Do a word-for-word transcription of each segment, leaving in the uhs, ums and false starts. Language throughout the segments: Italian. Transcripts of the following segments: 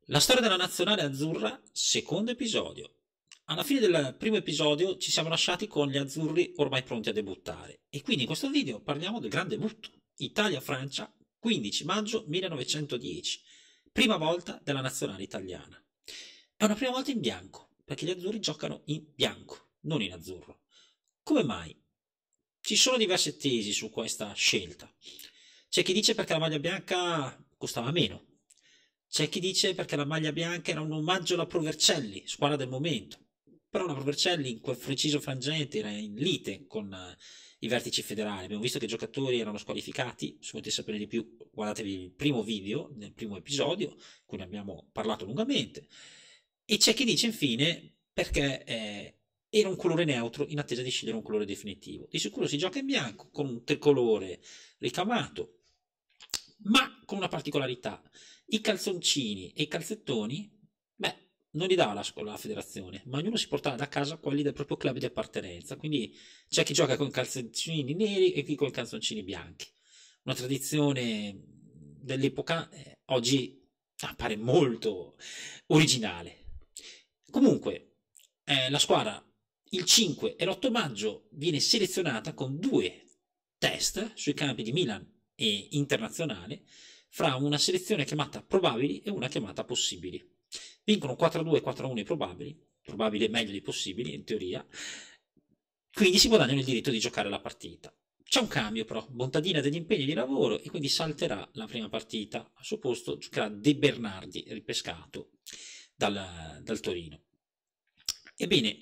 La storia della nazionale azzurra, secondo episodio. Alla fine del primo episodio ci siamo lasciati con gli azzurri ormai pronti a debuttare e quindi in questo video parliamo del gran debutto. Italia-Francia, quindici maggio millenovecentodieci, prima volta della nazionale italiana. È una prima volta in bianco, perché gli azzurri giocano in bianco, non in azzurro. Come mai? Ci sono diverse tesi su questa scelta. C'è chi dice perché la maglia bianca costava meno. C'è chi dice perché la maglia bianca era un omaggio alla Pro Vercelli, squadra del momento. Però la Pro Vercelli in quel preciso frangente era in lite con uh, i vertici federali. Abbiamo visto che i giocatori erano squalificati. Se volete sapere di più, guardatevi il primo video, nel primo episodio, in cui ne abbiamo parlato lungamente. E c'è chi dice infine perché eh, era un colore neutro in attesa di scegliere un colore definitivo. Di sicuro si gioca in bianco con un tricolore ricamato, ma con una particolarità. I calzoncini e i calzettoni, beh, non li dava la, la federazione, ma ognuno si portava da casa quelli del proprio club di appartenenza. Quindi c'è chi gioca con i calzoncini neri e chi con i calzoncini bianchi. Una tradizione dell'epoca eh, oggi appare molto originale. Comunque, eh, la squadra il cinque e l'otto maggio viene selezionata con due test sui campi di Milan e Internazionale, fra una selezione chiamata probabili e una chiamata possibili. Vincono quattro a due e quattro a uno i probabili, probabile è meglio di possibili in teoria, quindi si guadagnano il diritto di giocare la partita. C'è un cambio però, Bontadina ha degli impegni di lavoro e quindi salterà la prima partita, al suo posto giocherà De Bernardi, ripescato dal, dal Torino. Ebbene,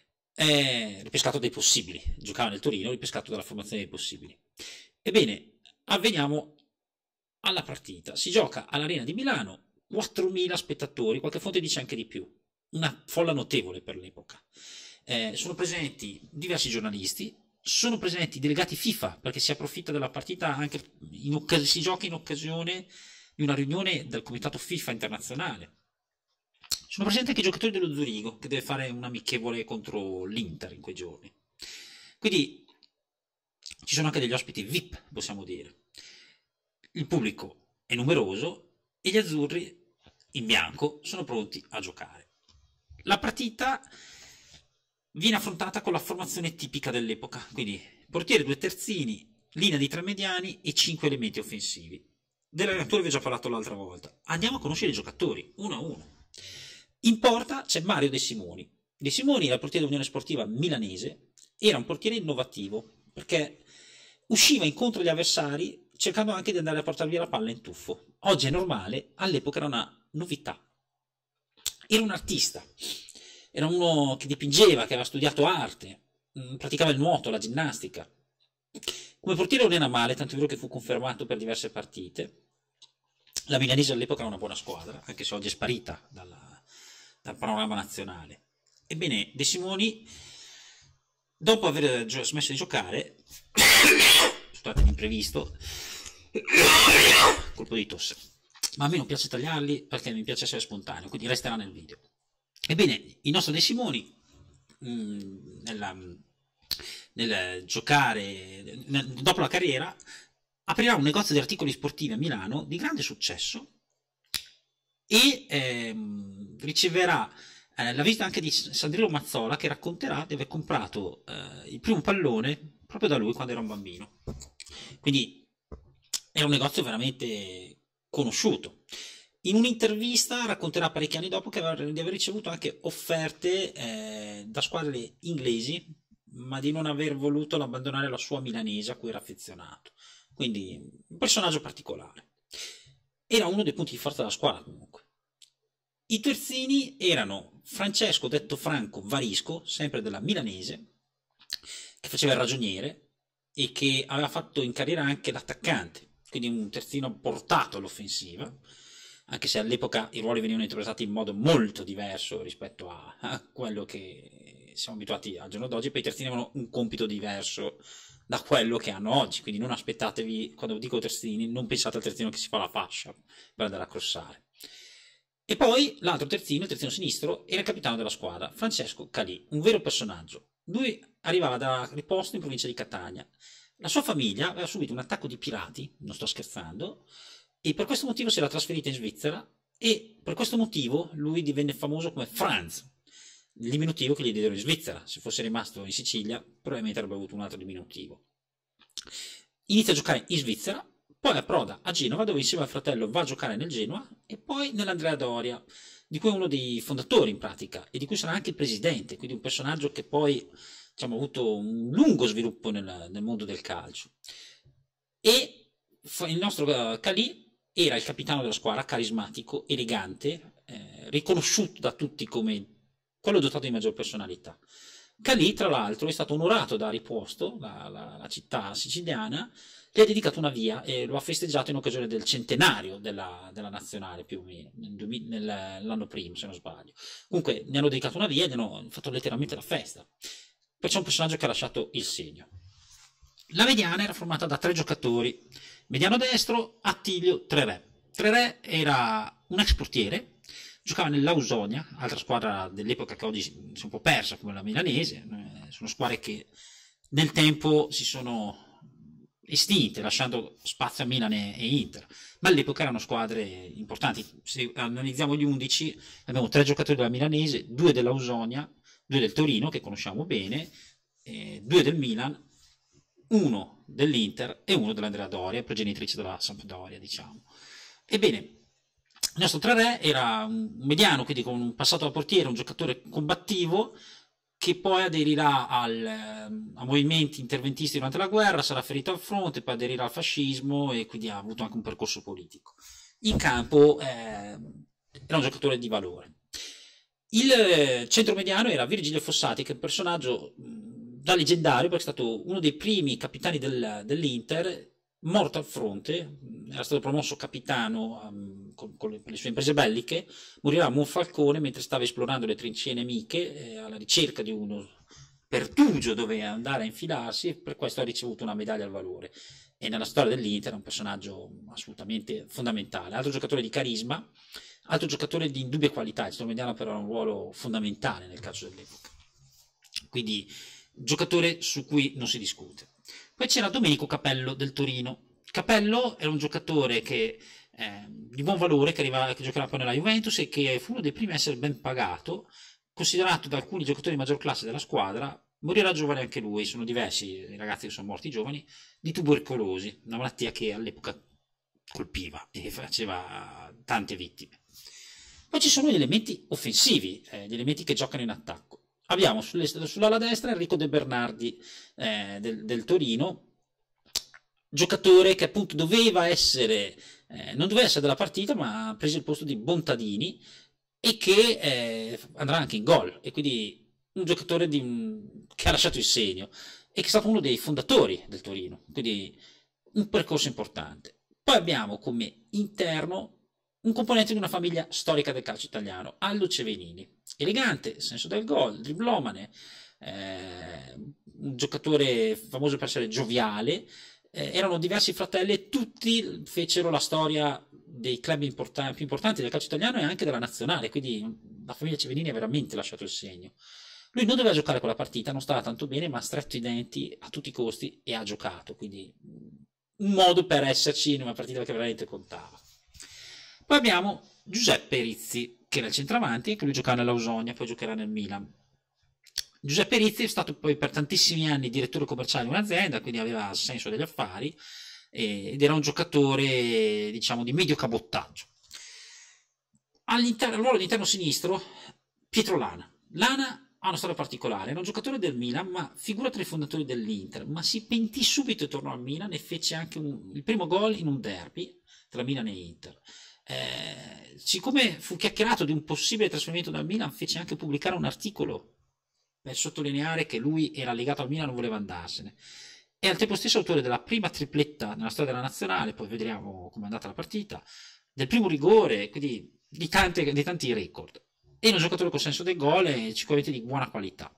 è ripescato dai possibili, giocava nel Torino, ripescato dalla formazione dei possibili. Ebbene, avveniamo alla partita. Si gioca all'Arena di Milano, quattromila spettatori, qualche fonte dice anche di più, una folla notevole per l'epoca. Eh, sono presenti diversi giornalisti, sono presenti delegati FIFA, perché si approfitta della partita anche in occasione, si gioca in occasione di una riunione del comitato FIFA internazionale. Sono presenti anche i giocatori dello Zurigo, che deve fare un amichevole contro l'Inter in quei giorni. Quindi ci sono anche degli ospiti V I P, possiamo dire. Il pubblico è numeroso e gli azzurri in bianco sono pronti a giocare. La partita viene affrontata con la formazione tipica dell'epoca, quindi portiere, due terzini, linea di tre mediani e cinque elementi offensivi. Dell'allenatore vi ho già parlato l'altra volta. Andiamo a conoscere i giocatori, uno a uno. In porta c'è Mario De Simoni. De Simoni era il portiere dell'Unione Sportiva milanese, era un portiere innovativo, perché usciva incontro agli avversari cercando anche di andare a portare via la palla in tuffo. Oggi è normale, all'epoca era una novità. Era un artista, era uno che dipingeva, che aveva studiato arte, praticava il nuoto, la ginnastica. Come portiere non era male, tanto è vero che fu confermato per diverse partite. La milanese all'epoca era una buona squadra, anche se oggi è sparita dalla, dal panorama nazionale. Ebbene, De Simoni, dopo aver smesso di giocare, scusate l'imprevisto, colpo di tosse, ma a me non piace tagliarli perché mi piace essere spontaneo, quindi resterà nel video. Ebbene, il nostro De Simoni mh, nella, nel giocare nel, dopo la carriera aprirà un negozio di articoli sportivi a Milano di grande successo e ehm, riceverà eh, la visita anche di Sandrino Mazzola, che racconterà di aver comprato eh, il primo pallone proprio da lui quando era un bambino. Quindi era un negozio veramente conosciuto. In un'intervista racconterà parecchi anni dopo che aveva, di aver ricevuto anche offerte eh, da squadre inglesi, ma di non aver voluto abbandonare la sua milanese a cui era affezionato. Quindi un personaggio particolare. Era uno dei punti di forza della squadra comunque. I terzini erano Francesco, detto Franco Varisco, sempre della milanese, che faceva il ragioniere e che aveva fatto in carriera anche l'attaccante, quindi un terzino portato all'offensiva, anche se all'epoca i ruoli venivano interpretati in modo molto diverso rispetto a, a quello che siamo abituati al giorno d'oggi. Poi i terzini avevano un compito diverso da quello che hanno oggi, quindi non aspettatevi, quando dico terzini, non pensate al terzino che si fa la fascia per andare a crossare. E poi l'altro terzino, il terzino sinistro, era il capitano della squadra, Francesco Calì, un vero personaggio. Lui arrivava da Riposto in provincia di Catania. La sua famiglia aveva subito un attacco di pirati, non sto scherzando, e per questo motivo si era trasferita in Svizzera e per questo motivo lui divenne famoso come Franz, il diminutivo che gli diedero in Svizzera. Se fosse rimasto in Sicilia probabilmente avrebbe avuto un altro diminutivo. Inizia a giocare in Svizzera, poi approda a Genova, dove insieme al fratello va a giocare nel Genoa, e poi nell'Andrea Doria, di cui è uno dei fondatori in pratica, e di cui sarà anche il presidente, quindi un personaggio che poi, diciamo, ha avuto un lungo sviluppo nel, nel mondo del calcio. E il nostro uh, Calì era il capitano della squadra, carismatico, elegante, eh, riconosciuto da tutti come quello dotato di maggior personalità. Calì, tra l'altro, è stato onorato da Riposto, la, la, la città siciliana, gli ha dedicato una via e lo ha festeggiato in occasione del centenario della, della nazionale, più o meno, nell'anno prima, se non sbaglio. Comunque, ne hanno dedicato una via e gli hanno fatto letteralmente la festa. Perciò è un personaggio che ha lasciato il segno. La mediana era formata da tre giocatori. Mediano destro, Attilio Trerè. Trerè era un ex portiere, giocava nell'Ausonia, altra squadra dell'epoca che oggi si è un po' persa come la milanese. Sono squadre che nel tempo si sono estinte, lasciando spazio a Milan e Inter, ma all'epoca erano squadre importanti. Se analizziamo gli undici, abbiamo tre giocatori della milanese, due dell'Ausonia, due del Torino, che conosciamo bene, eh, due del Milan, uno dell'Inter e uno dell'Andrea Doria, progenitrice della Sampdoria, diciamo. Ebbene, il nostro Trerè era un mediano, quindi con un passato da portiere, un giocatore combattivo, che poi aderirà al, a movimenti interventisti durante la guerra, sarà ferito al fronte, poi aderirà al fascismo e quindi ha avuto anche un percorso politico. In campo eh, era un giocatore di valore. Il centromediano era Virgilio Fossati, che è un personaggio da leggendario, perché è stato uno dei primi capitani del, dell'Inter, morto al fronte, era stato promosso capitano um, con, con le, per le sue imprese belliche, morirà a Monfalcone mentre stava esplorando le trincee nemiche eh, alla ricerca di uno pertugio dove andare a infilarsi, e per questo ha ricevuto una medaglia al valore. E nella storia dell'Inter è un personaggio assolutamente fondamentale, altro giocatore di carisma, altro giocatore di indubbia qualità. Il centromediano però ha un ruolo fondamentale nel calcio dell'epoca, quindi giocatore su cui non si discute. Poi c'era Domenico Capello del Torino. Capello era un giocatore che, eh, di buon valore, che, arriva, che giocava poi nella Juventus e che fu uno dei primi a essere ben pagato, considerato da alcuni giocatori di maggior classe della squadra. Morirà giovane anche lui, sono diversi i ragazzi che sono morti giovani, di tubercolosi, una malattia che all'epoca colpiva e faceva tante vittime. Poi ci sono gli elementi offensivi, eh, gli elementi che giocano in attacco. Abbiamo sull'ala destra Enrico De Bernardi eh, del, del Torino, giocatore che appunto doveva essere, eh, non doveva essere della partita, ma ha preso il posto di Bontadini e che eh, andrà anche in gol, e quindi un giocatore di, che ha lasciato il segno e che è stato uno dei fondatori del Torino, quindi un percorso importante. Poi abbiamo come interno un componente di una famiglia storica del calcio italiano, Aldo Cevenini, elegante, senso del gol, driblomane, eh, un giocatore famoso per essere gioviale. Eh, erano diversi fratelli e tutti fecero la storia dei club importan- più importanti del calcio italiano e anche della nazionale, quindi la famiglia Cevenini ha veramente lasciato il segno. Lui non doveva giocare quella partita, non stava tanto bene, ma ha stretto i denti a tutti i costi e ha giocato, quindi un modo per esserci in una partita che veramente contava. Poi abbiamo Giuseppe Rizzi, che era il centravanti, e che lui giocava nell'Ausonia, poi giocherà nel Milan. Giuseppe Rizzi è stato poi per tantissimi anni direttore commerciale di un'azienda, quindi aveva senso degli affari, ed era un giocatore, diciamo, di medio cabottaggio. All'interno, ruolo di interno sinistro, Pietro Lana. Lana ha una storia particolare, era un giocatore del Milan, ma figura tra i fondatori dell'Inter, ma si pentì subito e tornò al Milan e fece anche un, il primo gol in un derby tra Milan e Inter. Eh, siccome fu chiacchierato di un possibile trasferimento dal Milan, fece anche pubblicare un articolo per sottolineare che lui era legato al Milan e non voleva andarsene. È al tempo stesso autore della prima tripletta nella storia della nazionale, poi vedremo come è andata la partita, del primo rigore, quindi di, tante, di tanti record. È un giocatore con senso del gol e sicuramente di buona qualità.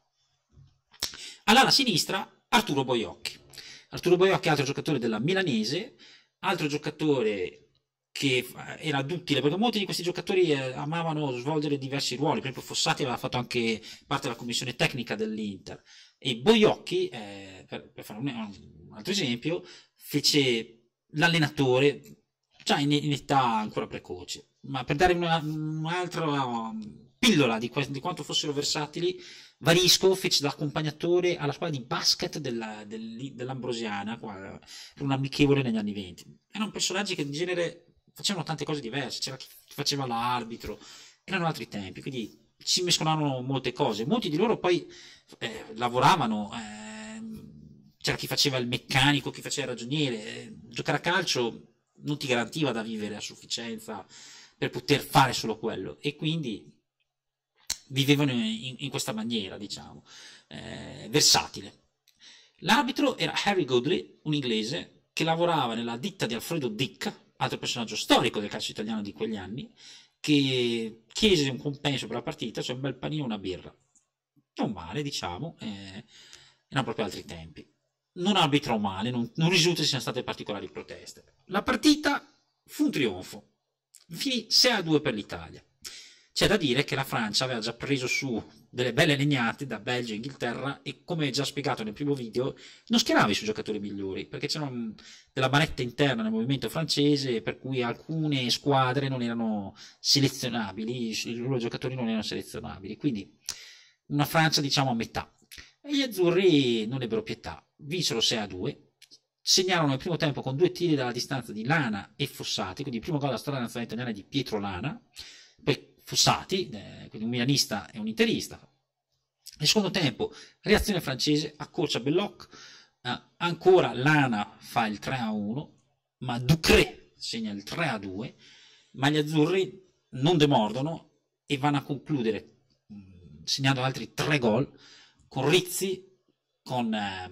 All'ala sinistra Arturo Boiocchi. Arturo Boiocchi è altro giocatore della milanese, altro giocatore che era duttile, perché molti di questi giocatori eh, amavano svolgere diversi ruoli. Per esempio Fossati aveva fatto anche parte della commissione tecnica dell'Inter, e Boiocchi, eh, per, per fare un, un altro esempio, fece l'allenatore già in, in età ancora precoce. ma per dare una- un'altra um, pillola di, que- di quanto fossero versatili, Varisco fece da accompagnatore alla squadra di basket della- del- dell'Ambrosiana qua, per un amichevole negli anni venti. Erano personaggi che in genere facevano tante cose diverse, c'era chi faceva l'arbitro, erano altri tempi, quindi si mescolavano molte cose. Molti di loro poi eh, lavoravano, ehm, c'era chi faceva il meccanico, chi faceva il ragioniere. eh, giocare a calcio non ti garantiva da vivere a sufficienza per poter fare solo quello, e quindi vivevano in, in questa maniera, diciamo, eh, versatile. L'arbitro era Harry Godley, un inglese che lavorava nella ditta di Alfredo Dick, altro personaggio storico del calcio italiano di quegli anni, che chiese un compenso per la partita, cioè un bel panino e una birra. Non male, diciamo, eh, erano proprio altri tempi. Non arbitrò male, non, non risulta ci siano state particolari proteste. La partita fu un trionfo, finì sei a due per l'Italia. C'è da dire che la Francia aveva già preso su delle belle legnate da Belgio e Inghilterra, e come già spiegato nel primo video non schierava i suoi giocatori migliori, perché c'era un, della manetta interna nel movimento francese per cui alcune squadre non erano selezionabili, i loro giocatori non erano selezionabili, quindi una Francia diciamo a metà. E gli azzurri non ebbero pietà, vinsero sei a due, segnarono il primo tempo con due tiri dalla distanza di Lana e Fossati, quindi il primo gol della storia nazionale italiana di Pietro Lana, poi Fossati, eh, quindi un milanista e un interista. Nel secondo tempo, reazione francese, accorcia Belloc, eh, ancora Lana fa il tre a uno, ma Ducré segna il tre a due, ma gli azzurri non demordono e vanno a concludere mh, segnando altri tre gol con Rizzi, con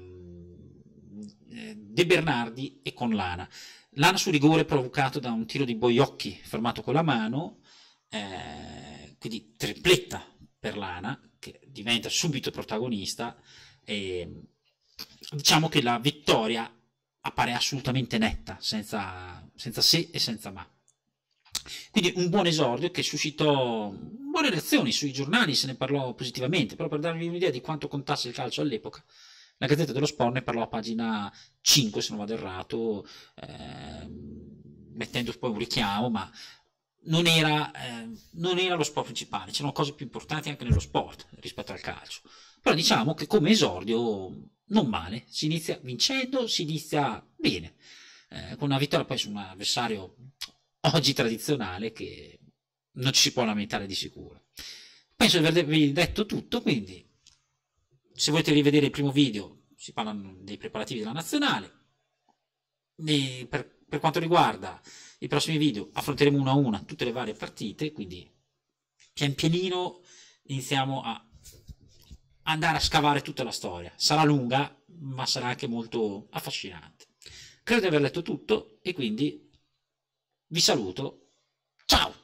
ehm, De Bernardi e con Lana. Lana su rigore provocato da un tiro di Boiocchi fermato con la mano, eh, quindi tripletta per Lana, che diventa subito protagonista, e diciamo che la vittoria appare assolutamente netta, senza, senza se e senza ma. Quindi un buon esordio che suscitò buone reazioni sui giornali, se ne parlò positivamente, però per darvi un'idea di quanto contasse il calcio all'epoca, la Gazzetta dello Sport ne parlò a pagina cinque, se non vado errato, eh, mettendo poi un richiamo, ma non era, eh, non era lo sport principale, c'erano cose più importanti anche nello sport rispetto al calcio. Però diciamo che come esordio non male, si inizia vincendo, si inizia bene, eh, con una vittoria poi su un avversario oggi tradizionale che non ci si può lamentare di sicuro. Penso di avervi detto tutto, quindi se volete rivedere il primo video si parla dei preparativi della nazionale. E per, per quanto riguarda i prossimi video affronteremo una a una tutte le varie partite, quindi pian pianino iniziamo a andare a scavare tutta la storia. Sarà lunga, ma sarà anche molto affascinante. Credo di aver letto tutto e quindi vi saluto. Ciao!